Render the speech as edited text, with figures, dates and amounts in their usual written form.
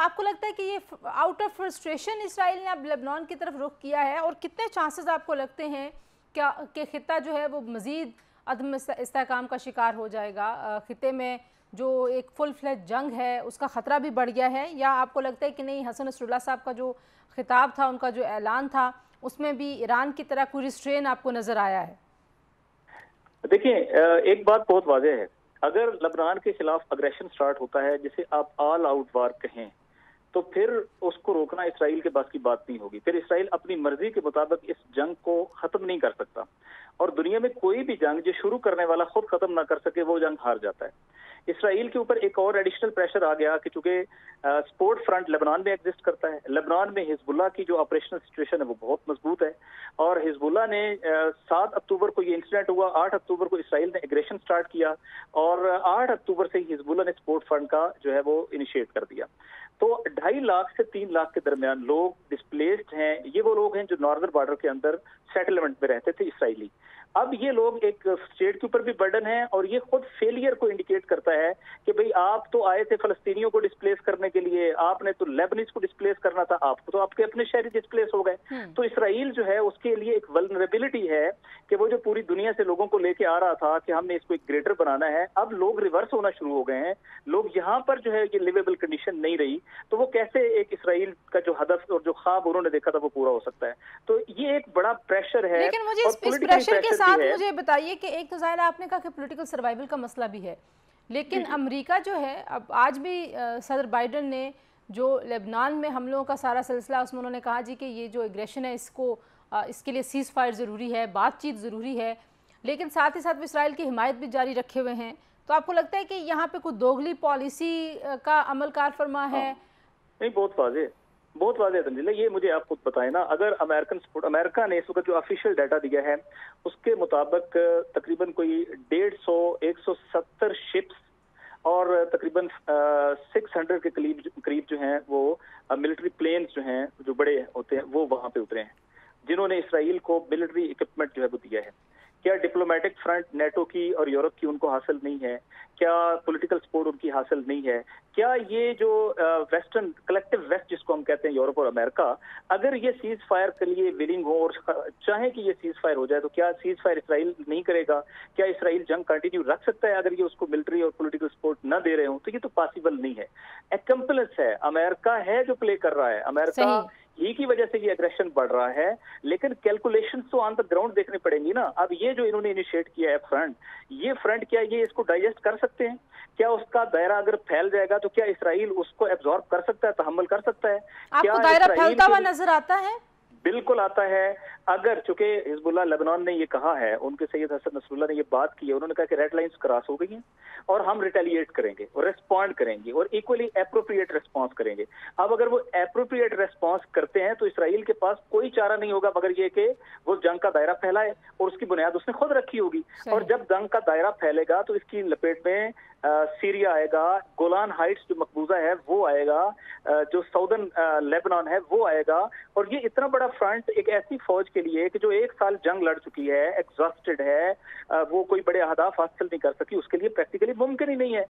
आपको लगता है कि ये आउट ऑफ फ्रस्ट्रेशन इसराइल ने अब लेबनान की तरफ रुख किया है, और कितने चांसेस आपको लगते हैं क्या कि खिता जो है वो मज़ीद अदम इस्तेहकाम का शिकार हो जाएगा? खिते में जो एक फुल फ्लेज जंग है उसका ख़तरा भी बढ़ गया है, या आपको लगता है कि नहीं, हसन नसरुल्लाह साहब का जो खिताब था, उनका जो ऐलान था, उसमें भी ईरान की तरह कोई रिस्ट्रेन आपको नज़र आया है? देखिए, एक बात बहुत वाज़ेह है, अगर लेबनान के खिलाफ अग्रेशन स्टार्ट होता है, जिसे आप ऑल आउट वार कहें, तो फिर उसको रोकना इसराइल के बस की बात नहीं होगी। फिर इसराइल अपनी मर्जी के मुताबिक इस जंग को खत्म नहीं कर सकता, और दुनिया में कोई भी जंग जो शुरू करने वाला खुद खत्म ना कर सके, वो जंग हार जाता है। इसराइल के ऊपर एक और एडिशनल प्रेशर आ गया कि चूंकि स्पोर्ट फ्रंट लेबनान में एग्जिस्ट करता है, लेबनान में हिजबुल्लाह की जो ऑपरेशनल सिचुएशन है वो बहुत मजबूत है, और हिजबुल्लाह ने 7 अक्टूबर को ये इंसिडेंट हुआ, 8 अक्टूबर को इसराइल ने एग्रेशन स्टार्ट किया, और 8 अक्टूबर से ही हिजबुल्लाह ने स्पोर्ट फ्रंट का जो है वो इनिशिएट कर दिया। तो 2.5 लाख से 3 लाख के दरमियान लोग डिस्प्लेस्ड हैं। ये वो लोग हैं जो नॉर्दर्न बॉर्डर के अंदर सेटलमेंट में रहते थे इसराइली। अब ये लोग एक स्टेट के ऊपर भी बर्डन है, और ये खुद फेलियर को इंडिकेट करता है कि भाई आप तो आए थे फलस्तीनियों को डिस्प्लेस करने के लिए, आपने तो लेबनीज को डिस्प्लेस करना था, आपको तो आपके अपने शहरी डिस्प्लेस हो गए। तो इसराइल जो है उसके लिए एक वल्नरेबिलिटी है कि वो जो पूरी दुनिया से लोगों को लेके आ रहा था कि हमने इसको एक ग्रेटर बनाना है, अब लोग रिवर्स होना शुरू हो गए हैं। लोग यहाँ पर जो है ये लिवेबल कंडीशन नहीं रही, तो वो कैसे एक इसराइल का जो हदफ और जो ख्वाब उन्होंने देखा था वो पूरा हो सकता है। तो ये एक बड़ा प्रेशर है। लेकिन मुझे इस प्रेशर के साथ मुझे बताइए कि एक तो ज़ाहिर है आपने कहा कि पॉलिटिकल सर्वाइवल का मसला भी है, लेकिन अमेरिका जो है, अब आज भी सदर बाइडन ने जो लेबनान में हमलों का सारा सिलसिला, उसमें उन्होंने कहा जी कि ये जो एग्रेशन है इसके लिए सीज़ फायर ज़रूरी है, बातचीत ज़रूरी है, लेकिन साथ ही साथ वो इसराइल की हिमायत भी जारी रखे हुए हैं। तो आपको लगता है कि यहाँ पे कोई दोगली पॉलिसी का अमल कार फरमा है? नहीं, बहुत वाज़ेह तंजीला, ये मुझे आप खुद बताएं ना। अगर अमेरिका ने इस वक्त जो ऑफिशियल डाटा दिया है उसके मुताबिक तकरीबन कोई 150-170 शिप्स और तकरीबन 600 के करीब जो हैं वो मिलिट्री प्लेन्स जो हैं, जो बड़े होते हैं, वो वहां पे उतरे हैं, जिन्होंने इसराइल को मिलिट्री इक्विपमेंट जो है वो दिया है। क्या डिप्लोमेटिक फ्रंट नेटो की और यूरोप की उनको हासिल नहीं है? क्या पॉलिटिकल सपोर्ट उनकी हासिल नहीं है? क्या ये जो वेस्टर्न कलेक्टिव वेस्ट जिसको हम कहते हैं, यूरोप और अमेरिका, अगर ये सीज फायर के लिए विलिंग हो और चाहे कि ये सीज फायर हो जाए, तो क्या सीज फायर इसराइल नहीं करेगा? क्या इसराइल जंग कंटिन्यू रख सकता है अगर ये उसको मिलिट्री और पॉलिटिकल सपोर्ट न दे रहे हो? तो ये तो पॉसिबल नहीं है। एक्म्पलेंस है, अमेरिका है जो प्ले कर रहा है, अमेरिका ही की वजह से ये एग्रेशन बढ़ रहा है, लेकिन कैलकुलेशन तो ऑन द ग्राउंड देखनी पड़ेंगी ना। अब ये जो इन्होंने इनिशिएट किया है फ्रंट, ये फ्रंट क्या ये इसको डाइजेस्ट कर सकते हैं? क्या उसका दायरा अगर फैल जाएगा तो क्या इसराइल उसको एब्जॉर्ब कर सकता है, तहम्मुल कर सकता है? आपको दायरा फैलता हुआ नजर आता है? बिल्कुल आता है। अगर चूंकि हिजबुल्लाह लेबनान ने ये कहा है, उनके सैयद हसन नसरुल्लाह ने ये बात की है, उन्होंने कहा कि रेड लाइंस क्रॉस हो गई हैं और हम रिटेलिएट करेंगे और रिस्पॉन्ड करेंगे और इक्वली एप्रोप्रिएट रिस्पॉन्स करेंगे। अब अगर वो एप्रोप्रिएट रिस्पॉन्स करते हैं तो इसराइल के पास कोई चारा नहीं होगा मगर ये कि वो जंग का दायरा फैलाए, और उसकी बुनियाद उसने खुद रखी होगी। और जब जंग का दायरा फैलेगा तो इसकी लपेट में सीरिया आएगा, गोलान हाइट्स जो मकबूजा है वो आएगा, जो साउदर्न लेबनान है वो आएगा, और ये इतना बड़ा फ्रंट एक ऐसी फौज के लिए कि जो 1 साल जंग लड़ चुकी है, एग्जॉस्टेड है, वो कोई बड़े अहदाफ हासिल नहीं कर सकी, उसके लिए प्रैक्टिकली मुमकिन ही नहीं है।